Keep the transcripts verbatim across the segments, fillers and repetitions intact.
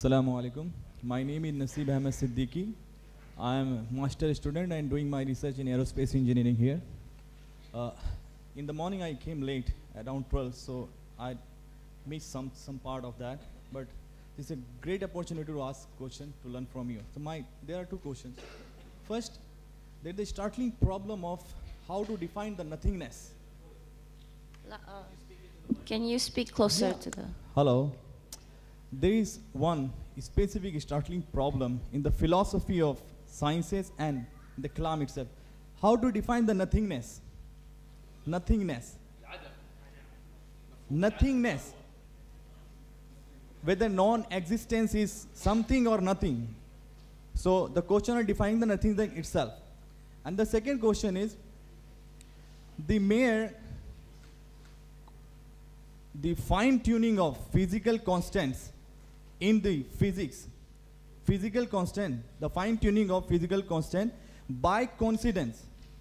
Assalamu alaikum. My name is Naseeb Ahmed Siddiqui. I am a master student and doing my research in aerospace engineering here. Uh, in the morning I came late, around twelve, so I missed some, some part of that. But it's a great opportunity to ask question, to learn from you. So my, there are two questions. First, there is the startling problem of how to define the nothingness. Uh, can you speak closer Yeah. to the... Hello. There is one specific startling problem in the philosophy of sciences and the Kalam itself. How to define the nothingness? Nothingness. Nothingness. Whether non-existence is something or nothing. So the question of defining the nothingness itself. And the second question is, the mere the fine-tuning of physical constants in the physics, physical constant, the fine-tuning of physical constant by coincidence,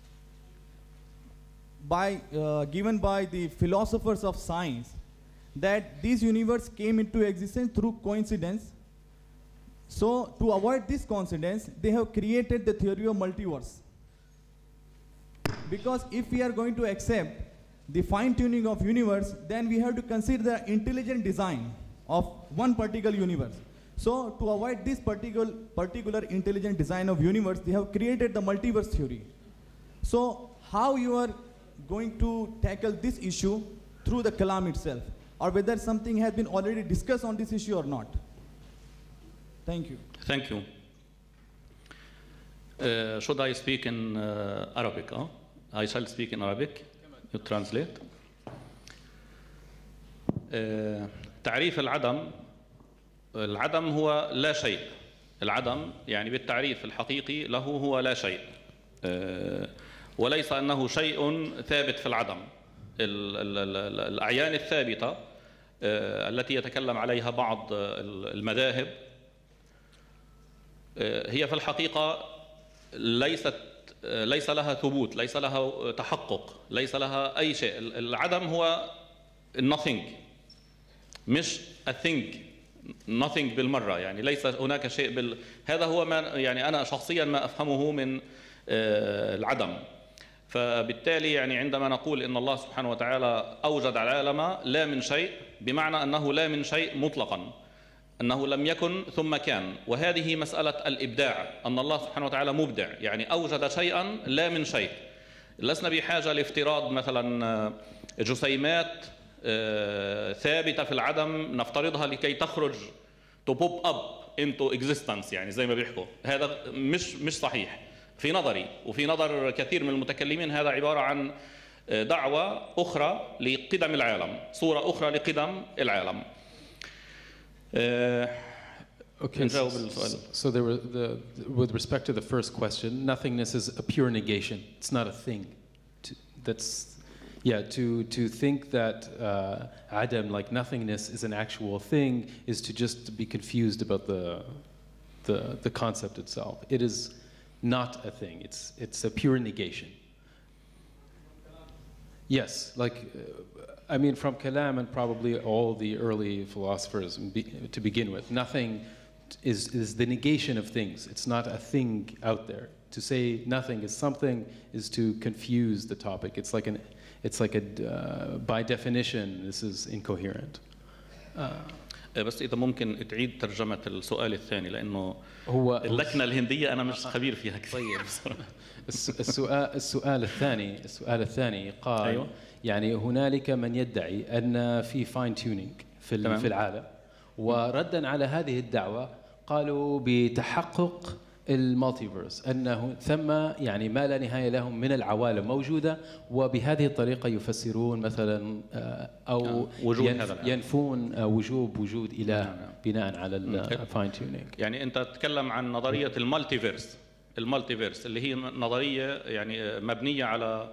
by uh, given by the philosophers of science, that this universe came into existence through coincidence. So to avoid this coincidence, they have created the theory of multiverse. Because if we are going to accept the fine-tuning of universe, then we have to consider the intelligent design of one particular universe. So to avoid this particular, particular intelligent design of universe, they have created the multiverse theory. So how you are going to tackle this issue through the Kalam itself, or whether something has been already discussed on this issue or not? Thank you. Thank you. Uh, should I speak in uh, Arabic? Huh? I shall speak in Arabic. You translate. Uh, تعريف العدم العدم هو لا شيء. العدم يعني بالتعريف الحقيقي له هو لا شيء. uh, وليس أنه شيء ثابت في العدم. ال ال ال الأعيان الثابتة uh, التي يتكلم عليها بعض المذاهب uh, هي في الحقيقة ليست ليس لها ثبوت، ليس لها تحقق، ليس لها أي شيء. العدم هو nothing، مش a thing، nothing بالمرة، يعني ليس هناك شيء بال... هذا هو ما يعني أنا شخصيا ما أفهمه من العدم. فبالتالي يعني عندما نقول إن الله سبحانه وتعالى أوجد العالم لا من شيء، بمعنى أنه لا من شيء مطلقا، أنه لم يكن ثم كان. وهذه مسألة الإبداع، أن الله سبحانه وتعالى مبدع، يعني أوجد شيئا لا من شيء. لسنا بحاجة لافتراض مثلا جسيمات ثابتة في العدم نفترضها لكي تخرج to pop up into existence، يعني زي ما بيحكوا. هذا مش مش صحيح في نظري، وفي نظر كثير من المتكلمين. هذا عبارة عن دعوة أخرى لقدم العالم، صورة أخرى لقدم العالم. Uh, okay, so, so there were the, with respect to the first question, nothingness is a pure negation. It's not a thing. To, that's, yeah, to, to think that uh, Adam, like nothingness, is an actual thing is to just be confused about the, the, the concept itself. It is not a thing. It's, it's a pure negation. Yes, like, uh, I mean, from Kalam and probably all the early philosophers be, to begin with, nothing is, is the negation of things. It's not a thing out there. To say nothing is something is to confuse the topic. It's like, an, it's like a, uh, by definition, this is incoherent. Uh, بس إذا ممكن تعيد ترجمة السؤال الثاني، لأنه هو اللكنة الهندية أنا مش خبير فيها كثير. السؤال السؤال الثاني السؤال الثاني قال أيوة. يعني هنالك من يدعي أن في فاين تيونينج في في العالم، وردا على هذه الدعوة قالوا بتحقق المالتيفيرس أنه ثم يعني ما لا نهاية لهم من العوالم موجودة، وبهذه الطريقة يفسرون مثلا أو ينفون وجوب وجود إله بناء على الفاين تيونينج. يعني أنت تتكلم عن نظرية المالتيفيرس، المالتيفيرس اللي هي نظرية يعني مبنية على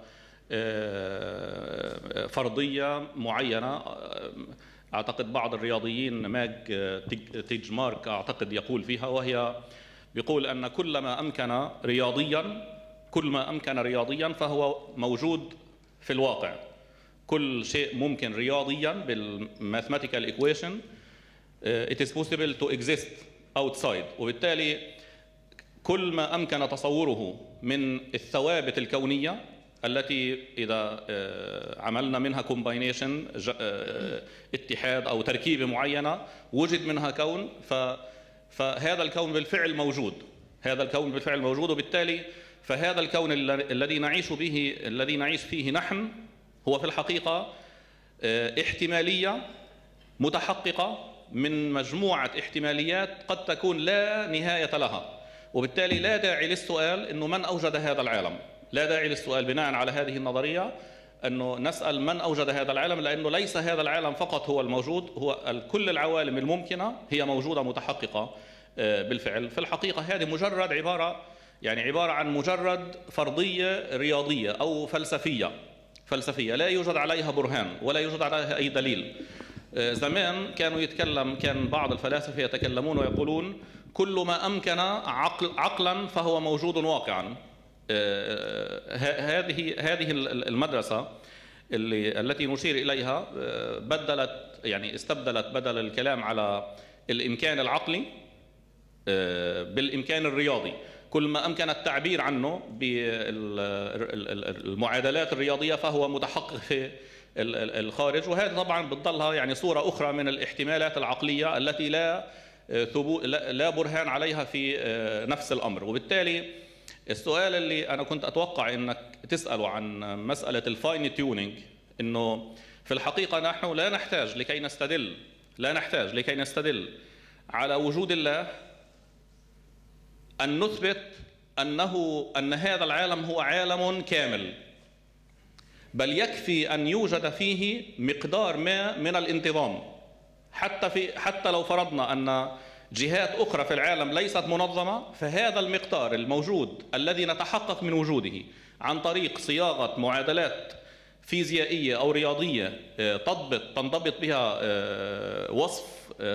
فرضية معينة. أعتقد بعض الرياضيين ماج تيج مارك أعتقد يقول فيها، وهي بيقول أن كل ما أمكن رياضيا كل ما أمكن رياضيا فهو موجود في الواقع. كل شيء ممكن رياضيا بالماثماتيكال إيكويشن it is possible to exist outside. وبالتالي كل ما أمكن تصوره من الثوابت الكونية التي إذا عملنا منها كومباينيشن اتحاد أو تركيبة معينة وجد منها كون، فهذا الكون بالفعل موجود، هذا الكون بالفعل موجود. وبالتالي فهذا الكون الذي نعيش به الذي نعيش فيه نحن هو في الحقيقة احتمالية متحققة من مجموعة احتماليات قد تكون لا نهاية لها. وبالتالي لا داعي للسؤال إنه من أوجد هذا العالم، لا داعي للسؤال بناء على هذه النظرية أنه نسأل من أوجد هذا العالم، لأنه ليس هذا العالم فقط هو الموجود، هو كل العوالم الممكنة هي موجودة متحققة بالفعل. في الحقيقة هذه مجرد عبارة يعني عبارة عن مجرد فرضية رياضية أو فلسفية فلسفية لا يوجد عليها برهان ولا يوجد عليها أي دليل. زمان كانوا يتكلم كان بعض الفلاسفة يتكلمون ويقولون كل ما أمكن عقل عقلا فهو موجود واقعا. هذه هذه المدرسة اللي التي نشير إليها بدلت يعني استبدلت بدل الكلام على الإمكان العقلي بالإمكان الرياضي. كل ما أمكن التعبير عنه بالمعادلات الرياضية فهو متحقق في الخارج. وهذه طبعا بتضلها يعني صورة أخرى من الاحتمالات العقلية التي لا لا برهان عليها في نفس الأمر. وبالتالي السؤال اللي أنا كنت أتوقع أنك تسأله عن مسألة الفاين تيونينج، أنه في الحقيقة نحن لا نحتاج لكي نستدل لا نحتاج لكي نستدل على وجود الله أن نثبت أنه أن هذا العالم هو عالم كامل، بل يكفي أن يوجد فيه مقدار ما من الانتظام. حتى في حتى لو فرضنا أن جهات أخرى في العالم ليست منظمة، فهذا المقدار الموجود الذي نتحقق من وجوده عن طريق صياغة معادلات فيزيائية أو رياضية تضبط تنضبط بها وصف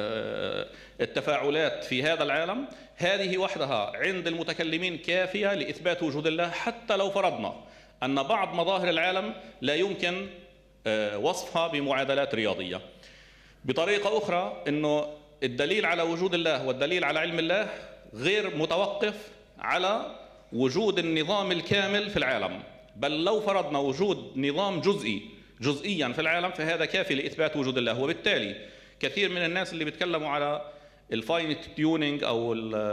التفاعلات في هذا العالم، هذه وحدها عند المتكلمين كافية لإثبات وجود الله، حتى لو فرضنا أن بعض مظاهر العالم لا يمكن وصفها بمعادلات رياضية. بطريقة أخرى أنه الدليل على وجود الله والدليل على علم الله غير متوقف على وجود النظام الكامل في العالم، بل لو فرضنا وجود نظام جزئي جزئيا في العالم فهذا كافي لإثبات وجود الله. وبالتالي كثير من الناس اللي بيتكلموا على الفاين تيونينج أو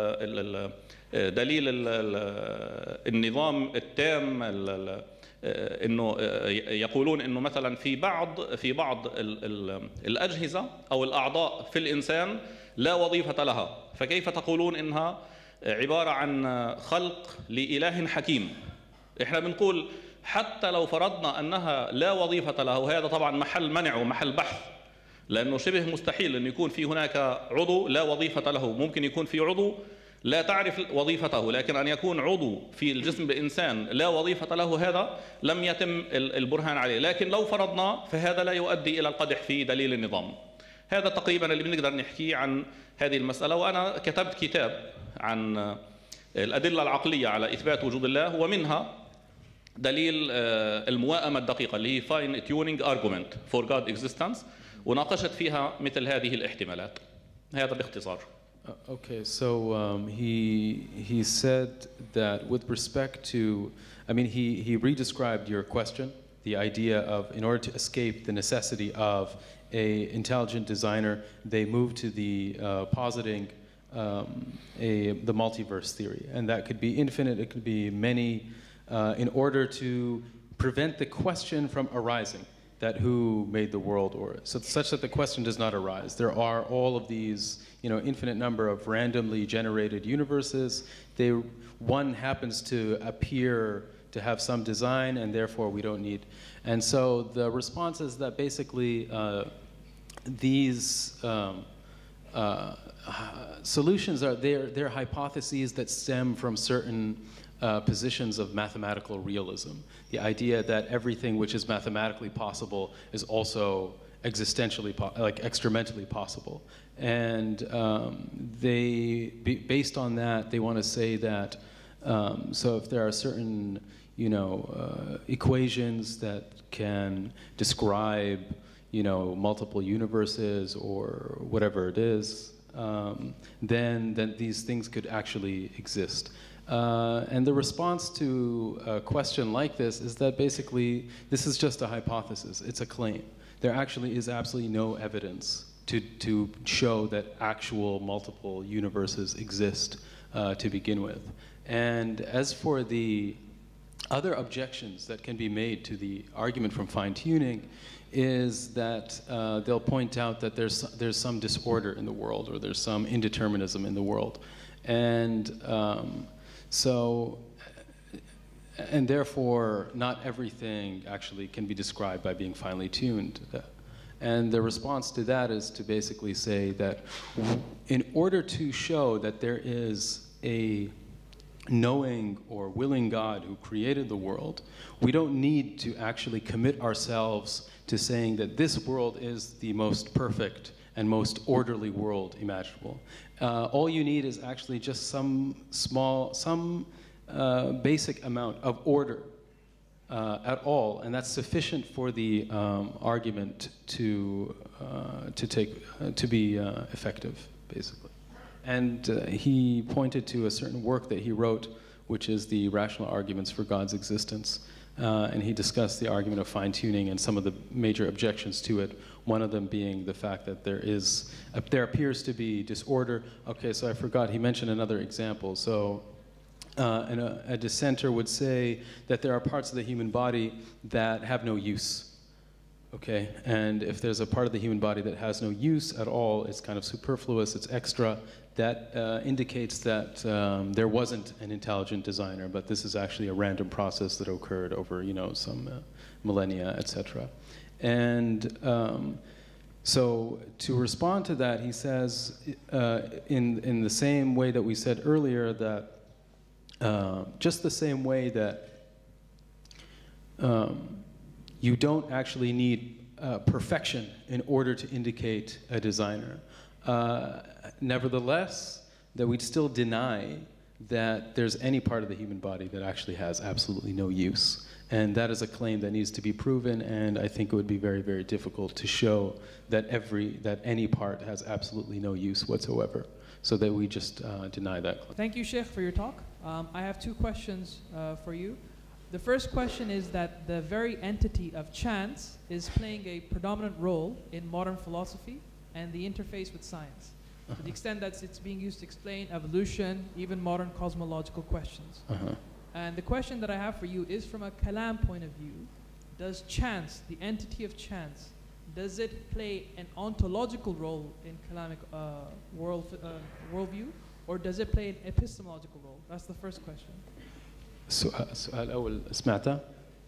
دليل النظام التام، انه يقولون انه مثلا في بعض في بعض الاجهزه او الاعضاء في الانسان لا وظيفه لها، فكيف تقولون انها عباره عن خلق لاله حكيم؟ احنا بنقول حتى لو فرضنا انها لا وظيفه له، وهذا طبعا محل منع ومحل بحث، لانه شبه مستحيل ان يكون في هناك عضو لا وظيفه له. ممكن يكون في عضو لا تعرف وظيفته، لكن أن يكون عضو في الجسم الإنسان لا وظيفة له هذا لم يتم البرهان عليه. لكن لو فرضنا فهذا لا يؤدي إلى القدح في دليل النظام. هذا تقريبا اللي بنقدر نحكيه عن هذه المسألة. وأنا كتبت كتاب عن الأدلة العقلية على إثبات وجود الله، ومنها دليل الموائمة الدقيقة اللي هي Fine Tuning Argument for God Existence، وناقشت فيها مثل هذه الاحتمالات. هذا باختصار. Okay, so um, he he said that with respect to, I mean, he he redescribed your question, the idea of in order to escape the necessity of a intelligent designer, they move to the uh, positing um, a the multiverse theory, and that could be infinite, it could be many, uh, in order to prevent the question from arising that who made the world, or so such that the question does not arise. There are all of these, you know, infinite number of randomly generated universes. They, one happens to appear to have some design, and therefore we don't need. And so the response is that basically uh, these um, uh, solutions are they're, they're hypotheses that stem from certain Uh, positions of mathematical realism. The idea that everything which is mathematically possible is also existentially, po like experimentally possible. And um, they, based on that, they want to say that, um, so if there are certain, you know, uh, equations that can describe, you know, multiple universes or whatever it is, um, then, then these things could actually exist. Uh, and the response to a question like this is that basically this is just a hypothesis, it's a claim. There actually is absolutely no evidence to, to show that actual multiple universes exist uh, to begin with. And as for the other objections that can be made to the argument from fine-tuning is that uh, they'll point out that there's, there's some disorder in the world, or there's some indeterminism in the world. And um, so, and therefore, not everything actually can be described by being finely tuned. And the response to that is to basically say that in order to show that there is a knowing or willing God who created the world, we don't need to actually commit ourselves to saying that this world is the most perfect and most orderly world imaginable. Uh, all you need is actually just some small, some uh, basic amount of order uh, at all, and that's sufficient for the um, argument to uh, to take uh, to be uh, effective, basically. And uh, he pointed to a certain work that he wrote, which is the Rational Arguments for God's Existence. Uh, and he discussed the argument of fine-tuning and some of the major objections to it, one of them being the fact that there is, uh, there appears to be disorder. Okay, so I forgot, he mentioned another example. So uh, and a, a dissenter would say that there are parts of the human body that have no use. Okay, and if there's a part of the human body that has no use at all, it's kind of superfluous, it's extra, that uh, indicates that um, there wasn't an intelligent designer, but this is actually a random process that occurred over, you know, some uh, millennia, et cetera. And um, so to respond to that, he says, uh, in, in the same way that we said earlier, that uh, just the same way that um, you don't actually need uh, perfection in order to indicate a designer. Uh, nevertheless, that we'd still deny that there's any part of the human body that actually has absolutely no use. And that is a claim that needs to be proven, and I think it would be very, very difficult to show that every, that any part has absolutely no use whatsoever, so that we just uh, deny that claim. Thank you, Sheikh, for your talk. Um, I have two questions uh, for you. The first question is that the very entity of chance is playing a predominant role in modern philosophy and the interface with science, uh-huh. to the extent that it's being used to explain evolution, even modern cosmological questions. Uh-huh. And the question that I have for you is from a Kalam point of view. Does chance, the entity of chance, does it play an ontological role in Kalamic uh, world, uh, worldview, or does it play an epistemological role? That's the first question. السؤال السؤال الأول سمعته؟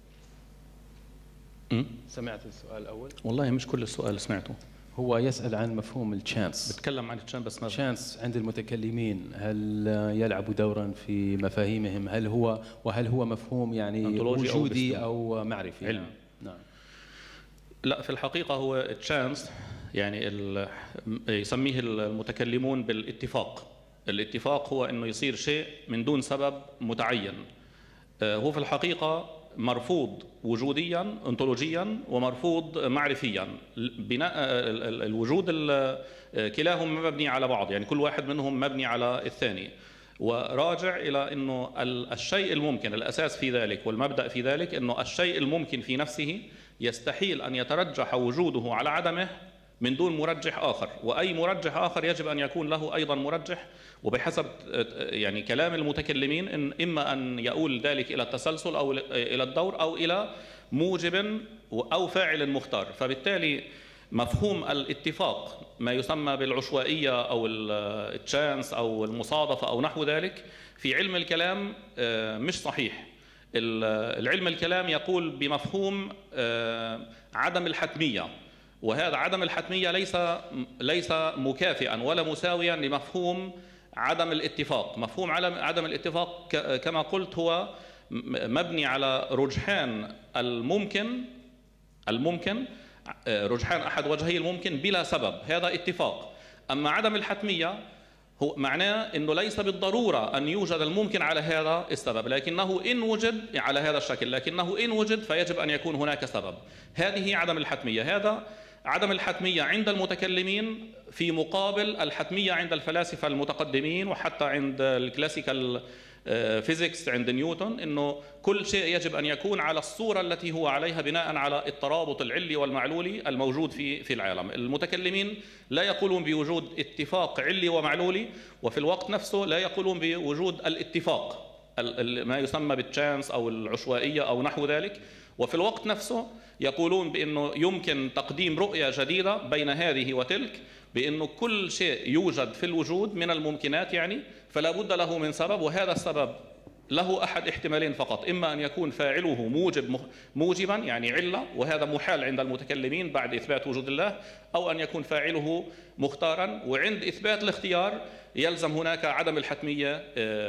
سمعت السؤال الأول؟ والله مش كل السؤال سمعته. هو يسأل عن مفهوم الشانس. بتكلم عن الشانس بس ما الشانس عند المتكلمين هل يلعب دورا في مفاهيمهم؟ هل هو وهل هو مفهوم يعني وجودي أو, أو معرفي؟ علم. نعم. لا في الحقيقة هو الشانس يعني يسميه المتكلمون بالاتفاق. الاتفاق هو إنه يصير شيء من دون سبب متعين. هو في الحقيقة مرفوض وجوديا انطولوجيا ومرفوض معرفيا. بناء الوجود كلاهما مبني على بعض، يعني كل واحد منهم مبني على الثاني، وراجع إلى أنه الشيء الممكن، الأساس في ذلك والمبدأ في ذلك أنه الشيء الممكن في نفسه يستحيل أن يترجح وجوده على عدمه من دون مرجح آخر، وأي مرجح آخر يجب أن يكون له أيضا مرجح، وبحسب يعني كلام المتكلمين إن إما أن يؤول ذلك إلى التسلسل أو إلى الدور أو إلى موجب أو فاعل مختار. فبالتالي مفهوم الاتفاق ما يسمى بالعشوائية أو التشانس أو المصادفة أو نحو ذلك في علم الكلام مش صحيح. العلم الكلام يقول بمفهوم عدم الحتمية، وهذا عدم الحتمية ليس ليس مكافئا ولا مساويا لمفهوم عدم الاتفاق. مفهوم عدم الاتفاق كما قلت هو مبني على رجحان الممكن الممكن رجحان أحد وجهي الممكن بلا سبب، هذا اتفاق. أما عدم الحتمية هو معناه أنه ليس بالضرورة أن يوجد الممكن على هذا السبب، لكنه إن وجد على هذا الشكل، لكنه إن وجد فيجب أن يكون هناك سبب. هذه عدم الحتمية. هذا عدم الحتمية عند المتكلمين في مقابل الحتمية عند الفلاسفة المتقدمين وحتى عند الكلاسيكال فيزيكس عند نيوتن، انه كل شيء يجب ان يكون على الصورة التي هو عليها بناء على الترابط العلي والمعلولي الموجود في في العالم. المتكلمين لا يقولون بوجود اتفاق علي ومعلولي، وفي الوقت نفسه لا يقولون بوجود الاتفاق ما يسمى بالتشانس او العشوائية او نحو ذلك، وفي الوقت نفسه يقولون بأنه يمكن تقديم رؤية جديدة بين هذه وتلك، بأنه كل شيء يوجد في الوجود من الممكنات يعني فلا بد له من سبب، وهذا السبب له أحد احتمالين فقط، إما أن يكون فاعله موجب موجبا يعني علة، وهذا محال عند المتكلمين بعد إثبات وجود الله، أو أن يكون فاعله مختارا، وعند إثبات الاختيار يلزم هناك عدم الحتمية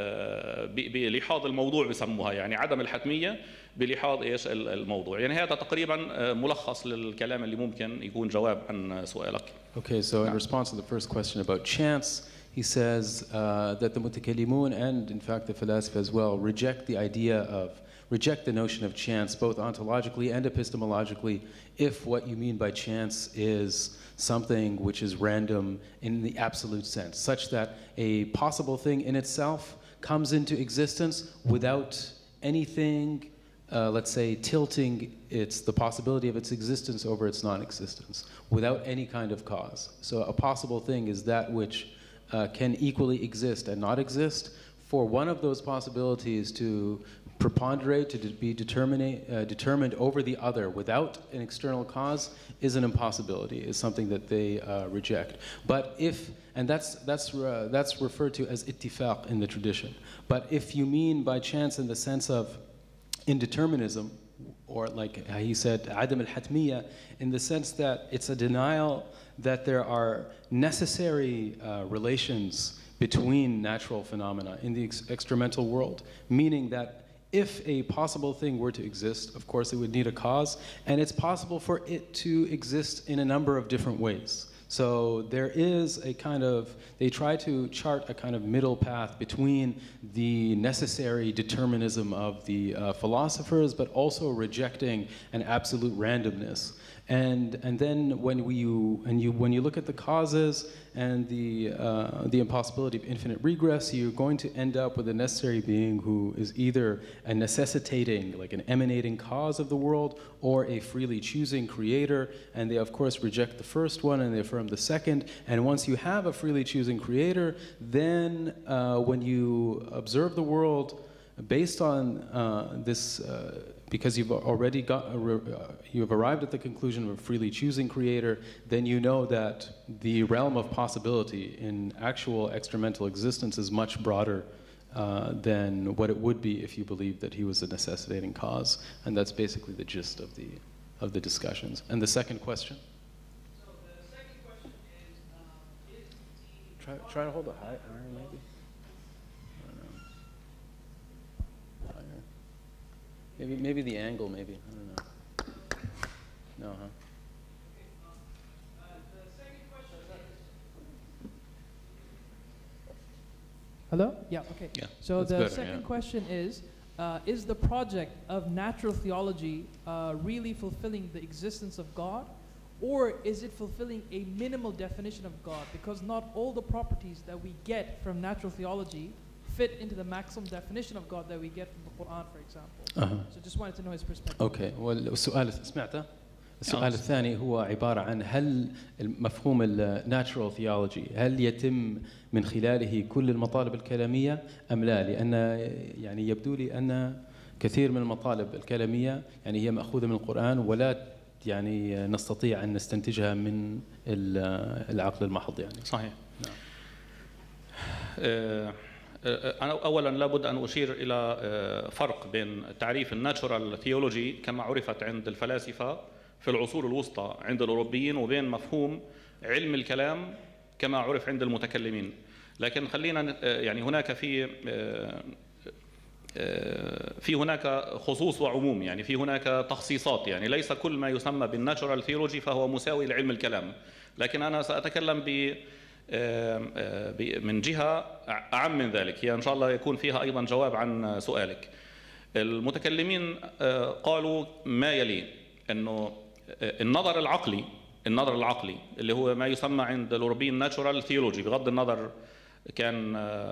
بلحاظ الموضوع بسموها، يعني عدم الحتمية بلحاظ ايش الموضوع. يعني هذا تقريبا ملخص للكلام اللي ممكن يكون جواب عن سؤالك. Okay, so in response to the first question about chance, he says uh, that the mutakallimun and in fact the philosophy as well reject the idea of reject the notion of chance both ontologically and epistemologically if what you mean by chance is something which is random in the absolute sense, such that a possible thing in itself comes into existence without anything Uh, let's say, tilting its, the possibility of its existence over its non-existence without any kind of cause. So a possible thing is that which uh, can equally exist and not exist. For one of those possibilities to preponderate, to de be uh, determined over the other without an external cause is an impossibility, is something that they uh, reject. But if, and that's, that's, uh, that's referred to as ittifaq in the tradition. But if you mean by chance in the sense of indeterminism, or like he said, عدم الحتمية, in the sense that it's a denial that there are necessary uh, relations between natural phenomena in the ex experimental world, meaning that if a possible thing were to exist, of course it would need a cause, and it's possible for it to exist in a number of different ways. So there is a kind of, they try to chart a kind of middle path between the necessary determinism of the uh, philosophers, but also rejecting an absolute randomness. And, and then when, we, you, and you, when you look at the causes and the, uh, the impossibility of infinite regress, you're going to end up with a necessary being who is either a necessitating, like an emanating cause of the world, or a freely choosing creator. And they, of course, reject the first one and they affirm the second. And once you have a freely choosing creator, then uh, when you observe the world based on uh, this, uh, because you've already got, a, uh, you've arrived at the conclusion of a freely choosing creator, then you know that the realm of possibility in actual experimental existence is much broader uh, than what it would be if you believed that he was a necessitating cause. And that's basically the gist of the, of the discussions. And the second question? So the second question is, um, is the... Try, try to hold it high, higher maybe. Maybe, maybe the angle, maybe. I don't know. No, huh? Okay, um, uh, the second question is... Hello? Yeah, okay. Yeah, so that's the better, second yeah. question is, uh, is the project of natural theology uh, really fulfilling the existence of God? Or is it fulfilling a minimal definition of God? Because not all the properties that we get from natural theology fit into the maximum definition of God that we get from the Quran, for example. Uh-huh. So just wanted to know his perspective. اوكي والسؤال سمعته؟ السؤال الثاني هو عبارة عن هل مفهوم الناتشورال ثيولوجي هل يتم من خلاله كل المطالب الكلامية أم لا؟ لأن يعني يبدو لي أن كثير من المطالب الكلامية يعني هي مأخوذة من القرآن ولا يعني نستطيع أن نستنتجها من العقل المحض يعني. صحيح. نعم. أه أنا أولاً لابد أن أشير إلى فرق بين تعريف الناتشورال ثيولوجي كما عرفت عند الفلاسفة في العصور الوسطى عند الأوروبيين وبين مفهوم علم الكلام كما عرف عند المتكلمين. لكن خلينا يعني هناك في في هناك خصوص وعموم، يعني في هناك تخصيصات، يعني ليس كل ما يسمى بالناتشورال ثيولوجي فهو مساوي لعلم الكلام. لكن أنا سأتكلم ب من جهة أعم من ذلك، هي إن شاء الله يكون فيها أيضا جواب عن سؤالك. المتكلمين قالوا ما يلي، أنه النظر العقلي النظر العقلي اللي هو ما يسمى عند الأوروبيين ناتشورال ثيولوجي، بغض النظر كان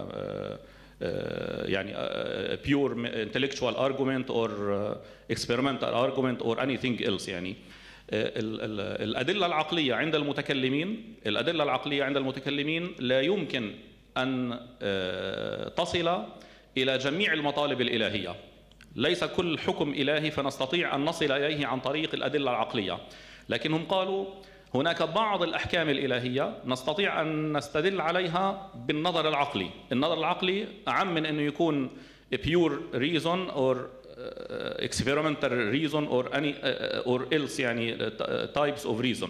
يعني pure intellectual argument or experimental argument or anything else. يعني الأدلة العقلية عند المتكلمين الأدلة العقلية عند المتكلمين لا يمكن أن تصل إلى جميع المطالب الإلهية. ليس كل حكم إلهي فنستطيع أن نصل إليه عن طريق الأدلة العقلية، لكنهم قالوا هناك بعض الأحكام الإلهية نستطيع أن نستدل عليها بالنظر العقلي. النظر العقلي أعم من أنه يكون pure reason or experimental reason or any or else يعني types of reason.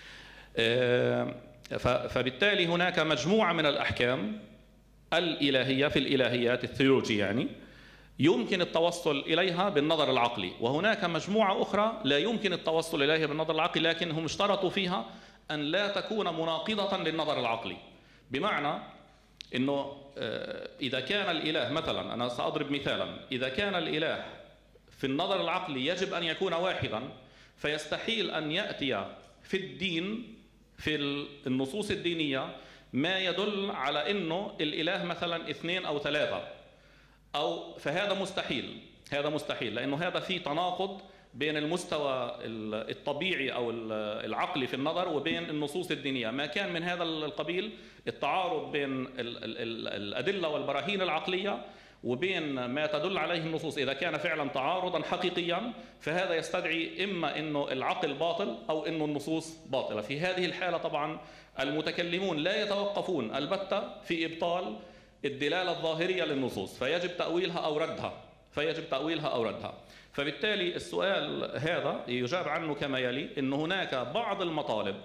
فبالتالي هناك مجموعة من الأحكام الإلهية في الإلهيات الثيولوجية يعني يمكن التوصل إليها بالنظر العقلي، وهناك مجموعة أخرى لا يمكن التوصل إليها بالنظر العقلي، لكن هم اشترطوا فيها أن لا تكون مناقضة للنظر العقلي. بمعنى أنه إذا كان الإله مثلا، أنا سأضرب مثالا، إذا كان الإله في النظر العقلي يجب أن يكون واحدا، فيستحيل أن يأتي في الدين في النصوص الدينية ما يدل على أنه الإله مثلا اثنين أو ثلاثة، أو فهذا مستحيل. هذا مستحيل لأنه هذا فيه تناقض بين المستوى الطبيعي أو العقلي في النظر وبين النصوص الدينية. ما كان من هذا القبيل التعارض بين الأدلة والبراهين العقلية وبين ما تدل عليه النصوص، إذا كان فعلا تعارضا حقيقيا فهذا يستدعي إما أنه العقل باطل أو أنه النصوص باطلة. في هذه الحالة طبعا المتكلمون لا يتوقفون البتة في إبطال الدلالة الظاهرية للنصوص، فيجب تأويلها أو ردها فيجب تأويلها أو ردها. فبالتالي السؤال هذا يجاب عنه كما يلي: أن هناك بعض المطالب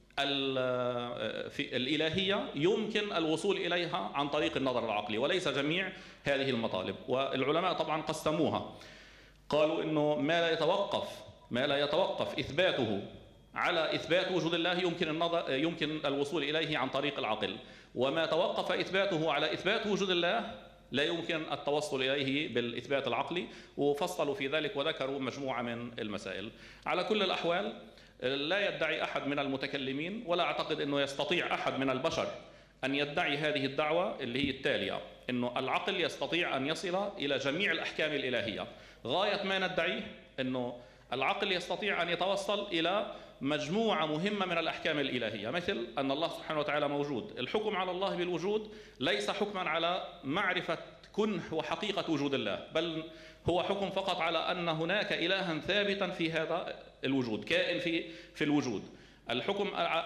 في الإلهية يمكن الوصول إليها عن طريق النظر العقلي، وليس جميع هذه المطالب. والعلماء طبعا قسموها، قالوا أنه ما لا يتوقف ما لا يتوقف إثباته على إثبات وجود الله يمكن النظر يمكن الوصول إليه عن طريق العقل، وما توقف إثباته على إثبات وجود الله لا يمكن التوصل إليه بالإثبات العقلي. وفصلوا في ذلك وذكروا مجموعة من المسائل. على كل الأحوال لا يدعي أحد من المتكلمين، ولا أعتقد أنه يستطيع أحد من البشر أن يدعي هذه الدعوة اللي هي التالية: أنه العقل يستطيع أن يصل إلى جميع الأحكام الإلهية. غاية ما ندعيه أنه العقل يستطيع أن يتوصل إلى مجموعة مهمة من الأحكام الإلهية، مثل أن الله سبحانه وتعالى موجود. الحكم على الله بالوجود ليس حكما على معرفة كنه وحقيقة وجود الله، بل هو حكم فقط على أن هناك إلها ثابتا في هذا الوجود، كائن في في الوجود. الحكم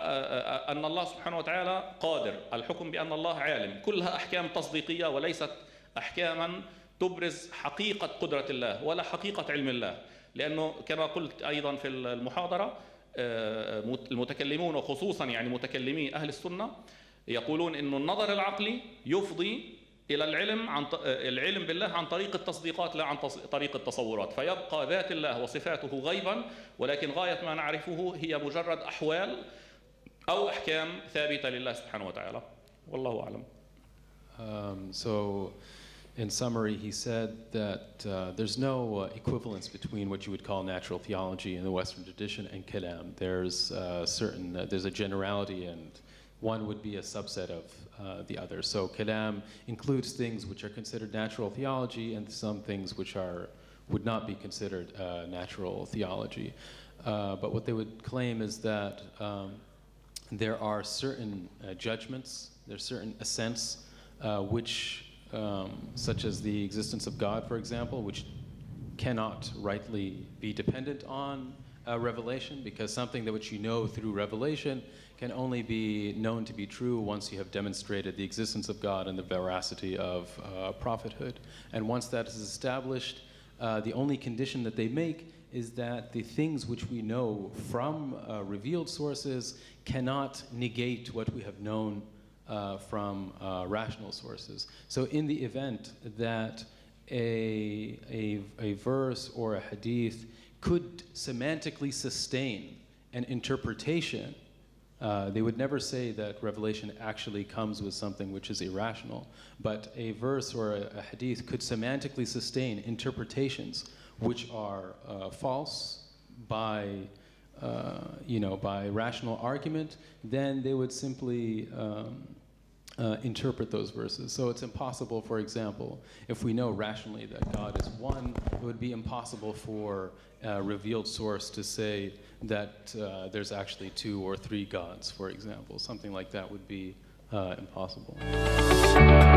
أن الله سبحانه وتعالى قادر، الحكم بأن الله عالم، كلها أحكام تصديقية وليست أحكاما تبرز حقيقة قدرة الله ولا حقيقة علم الله. لأنه كما قلت أيضا في المحاضرة، المتكلمون وخصوصا يعني متكلمي أهل السنة يقولون إنه النظر العقلي يفضي إلى العلم عن العلم بالله عن طريق التصديقات لا عن طريق التصورات، فيبقى ذات الله وصفاته غيبا، ولكن غاية ما نعرفه هي مجرد أحوال أو أحكام ثابتة لله سبحانه وتعالى. والله أعلم. Um, so in summary, he said that uh, there's no uh, equivalence between what you would call natural theology in the Western tradition and Kalam. There's uh, certain, uh, there's a generality, and one would be a subset of uh, the other. So Kalam includes things which are considered natural theology and some things which are would not be considered uh, natural theology. Uh, but what they would claim is that um, there are certain uh, judgments, there's certain assents uh, which Um, such as the existence of God, for example, which cannot rightly be dependent on uh, revelation, because something that which you know through revelation can only be known to be true once you have demonstrated the existence of God and the veracity of uh, prophethood. And once that is established, uh, the only condition that they make is that the things which we know from uh, revealed sources cannot negate what we have known Uh, from uh, rational sources. So in the event that a, a, a verse or a hadith could semantically sustain an interpretation, uh, they would never say that revelation actually comes with something which is irrational, but a verse or a, a hadith could semantically sustain interpretations which are uh, false by uh, you know, by rational argument, then they would simply um, uh, interpret those verses. So it's impossible, for example, if we know rationally that God is one, it would be impossible for a revealed source to say that uh, there's actually two or three gods, for example. Something like that would be uh, impossible.